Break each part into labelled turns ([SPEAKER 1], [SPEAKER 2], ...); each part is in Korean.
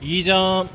[SPEAKER 1] 2점.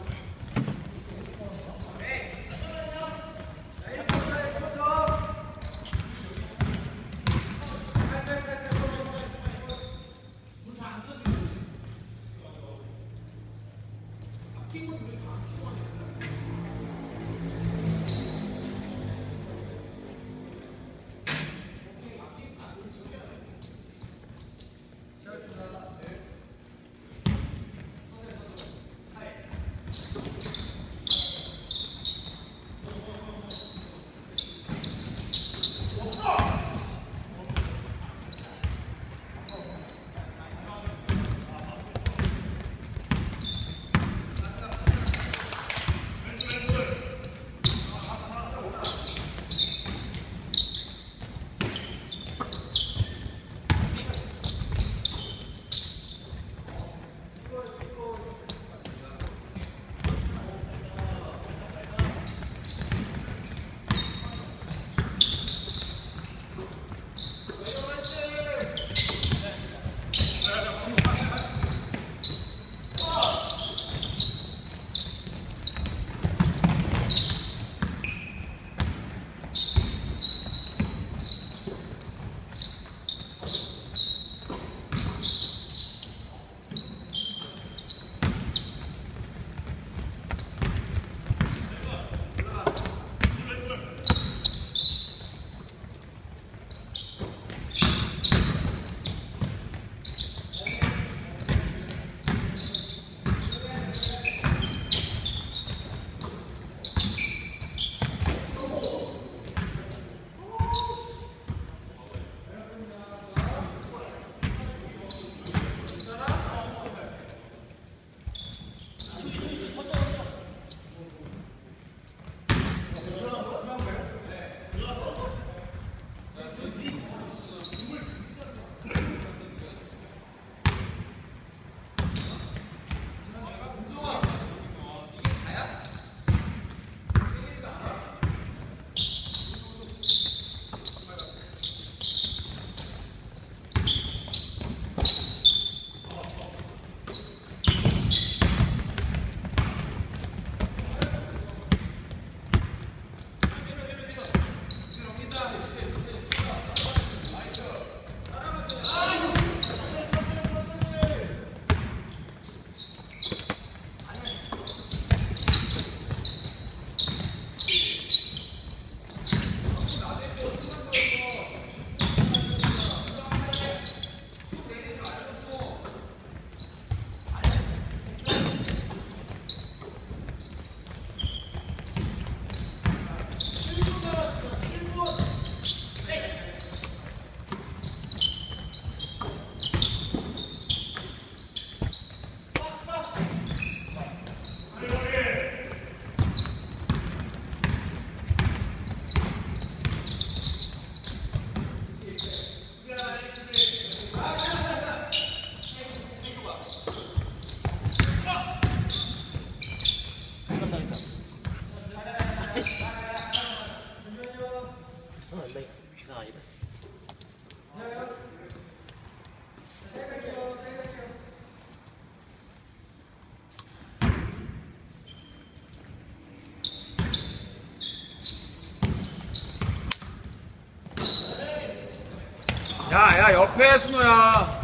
[SPEAKER 2] 야, 옆에 순호야.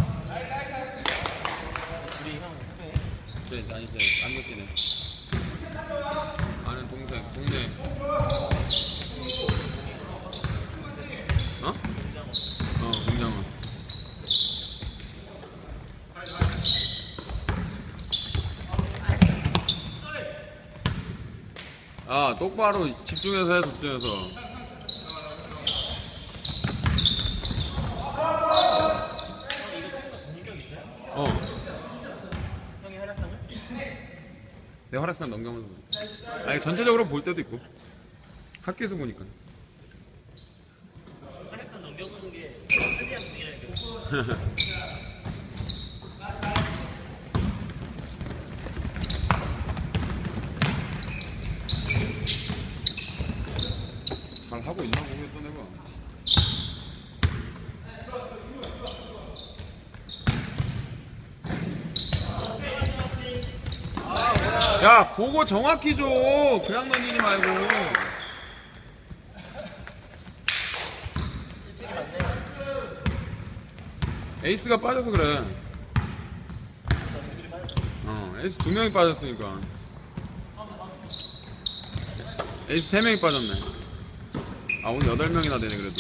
[SPEAKER 2] 아니, 이제 안 느끼네. 아는 동생, 동네. 어? 공장은. 아, 똑바로 집중해서 해, 집중해서.
[SPEAKER 1] 형이 활약상을?
[SPEAKER 2] 내 활약상 넘겨면서. 아니, 전체적으로 볼 때도 있고. 학교에서 보니까.
[SPEAKER 1] 활약상 넘겨보는 게 편리한 분이라니까.
[SPEAKER 2] 잘 하고 있나 모르겠다 내가.
[SPEAKER 1] 아,
[SPEAKER 2] 야, 보고 정확히 줘. 그냥 던지지 말고.
[SPEAKER 1] 실책이 많네.
[SPEAKER 2] 에이스가 빠져서 그래. 에이스 2명이 빠졌으니까. 에이스 3명이 빠졌네. 아, 오늘 8명이나 되네, 그래도.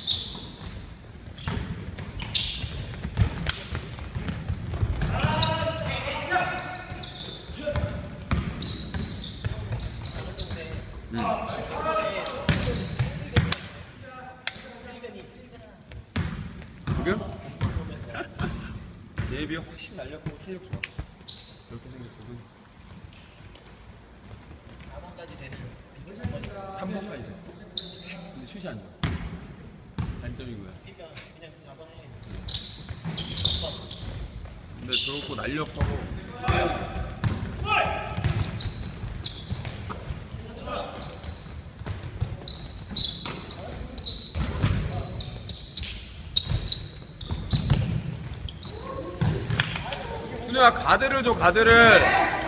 [SPEAKER 2] 지금? 얘에 비해 훨씬 날렵하고 탄력 좋아. 저렇게 생겼어서.
[SPEAKER 1] 4번까지 되는
[SPEAKER 2] 3번까지. 근데 슛이 안 좋아. 단점인 거야.
[SPEAKER 1] 그러니까 그냥 4번 해.
[SPEAKER 2] 근데 저렇고 날렵하고. 순우야, 가드를 줘, 가드를.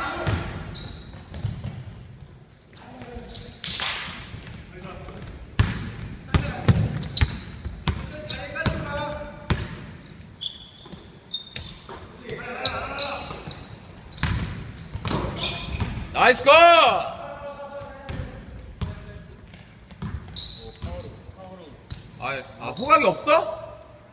[SPEAKER 2] 나이스 컷! 호각이 없어?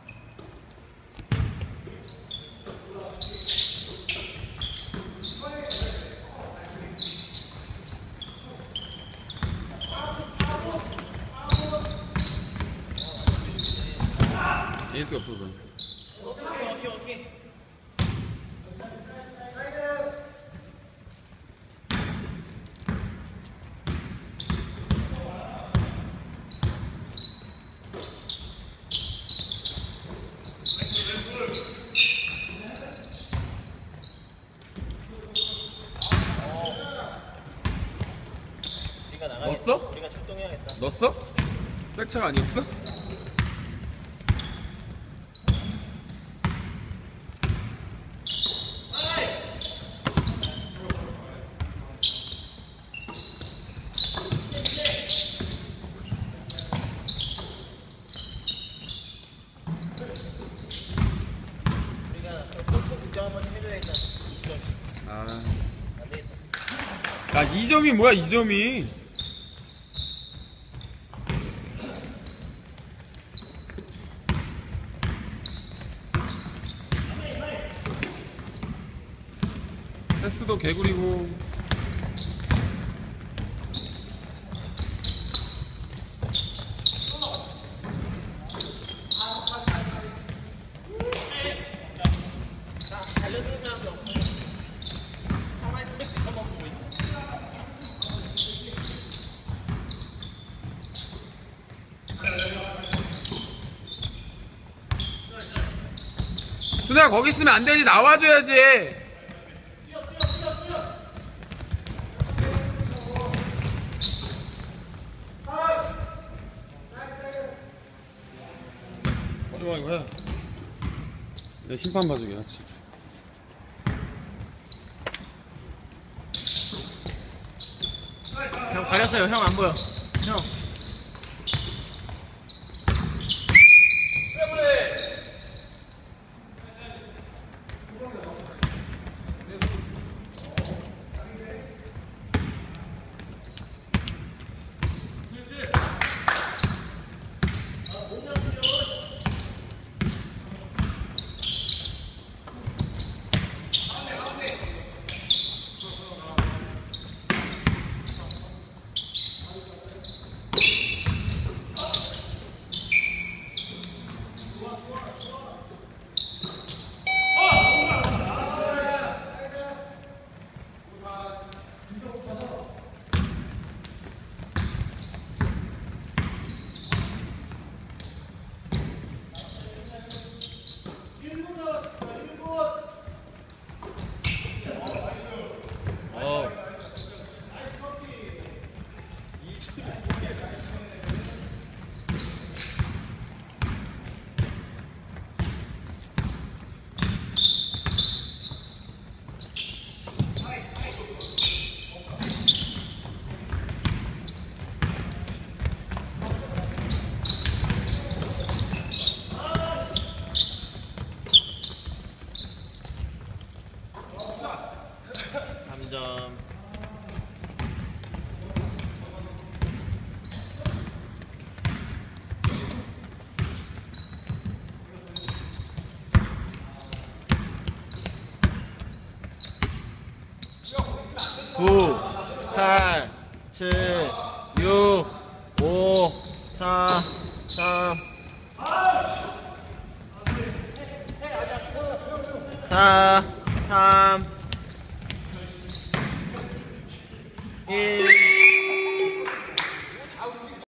[SPEAKER 2] 에이스가 없어서.
[SPEAKER 1] 오케이. 우리가 나가겠다.
[SPEAKER 2] 넣었어?
[SPEAKER 1] 우리가 출동해야겠다.
[SPEAKER 2] 넣었어? 백차가 아니었어?
[SPEAKER 1] 우리가 골프 국장 한 번씩 해줘야겠다. 20점씩.
[SPEAKER 2] 아.
[SPEAKER 1] 안 되겠다.
[SPEAKER 2] 야, 2점이 뭐야, 2점이. 패스도 개구리고.
[SPEAKER 1] 달려드는 사람도 없고. 가만히 있으면 보고 있어.
[SPEAKER 2] 순우야, 거기 있으면 안 되지. 나와줘야지. 어디와 이거 해. 내 심판 봐주게 하지.
[SPEAKER 1] 형 가렸어요. 형 안 보여. 형. 3 9 8 7 6 5 4 3 4 3 1